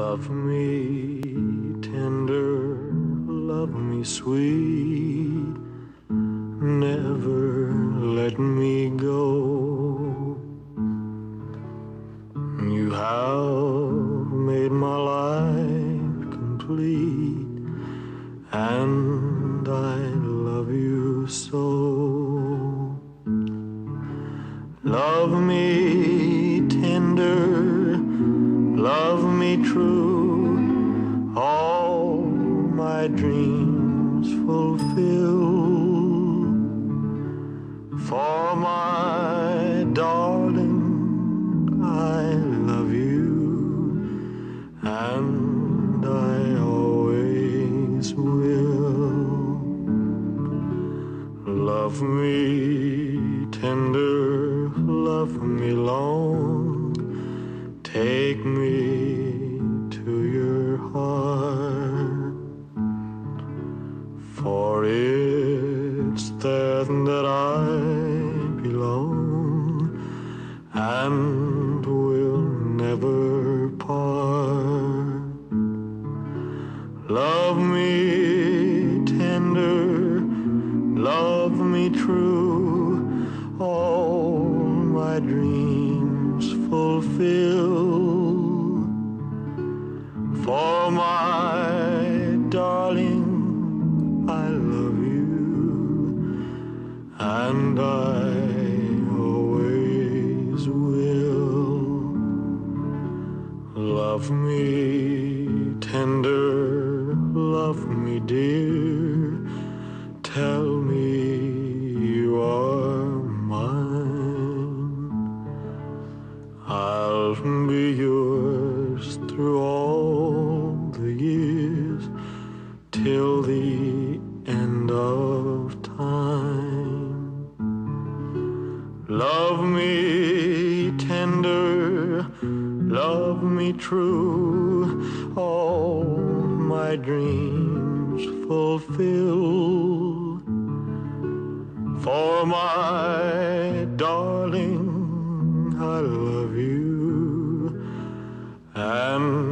Love me tender, love me sweet, never let me go. You have made my life complete, and I love you so. Love me tender, love me true, all my dreams fulfill. For my darling, I love you, and I always will. Love me tender, love me long, take me to your heart, for it's there that I belong and will never part. Love me tender, love me true, all my dreams fulfill. For my darling, I love you, and I always will. Love me tender, love me dear, tell me you are mine. I'll be yours through all the years, till the end of time. Love me tender, love me true, all my dreams fulfill. For my darling, I love you, and